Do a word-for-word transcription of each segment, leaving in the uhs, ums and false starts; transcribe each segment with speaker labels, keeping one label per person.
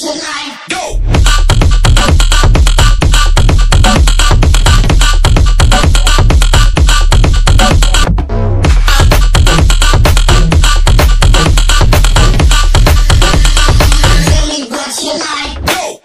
Speaker 1: you like.
Speaker 2: Go!
Speaker 1: Tell me what you like.
Speaker 2: Go!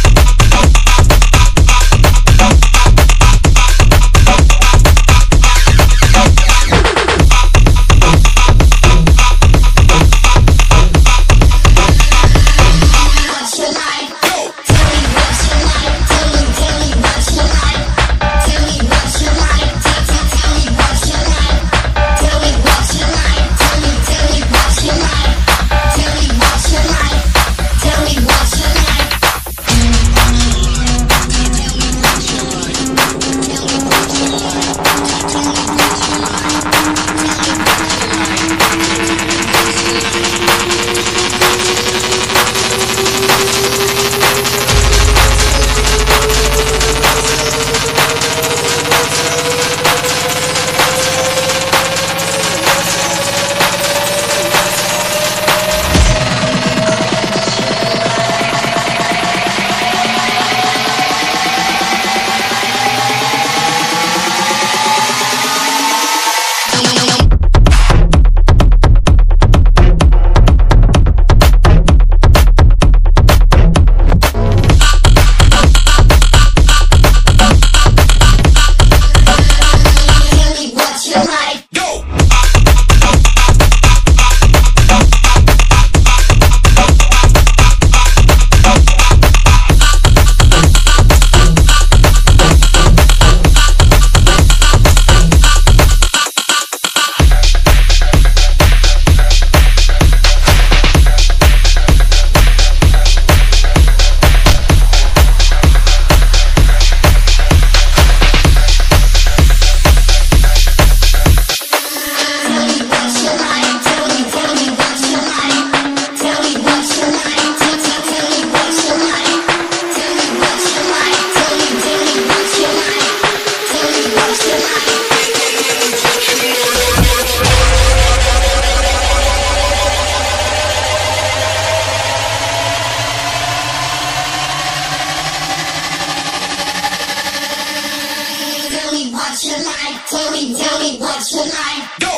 Speaker 1: What you like.
Speaker 2: Go!
Speaker 1: Tell me what you like. Tell me, tell me what you like. Tell me what you like. Tell, tell, tell me what you like. Tell me what you like. Tell me, tell me what you like. Tell me what you like. Tell me what you like. Tell me what you like.
Speaker 2: Go!
Speaker 1: Tell me what you like. Tell me, tell me what you like. Tell me what you like. Tell, tell, tell me what you like. Tell me what you like. Tell me, tell me what you like. Tell me what you like. Tell me what you like. Tell me, tell me what you like.
Speaker 2: Go!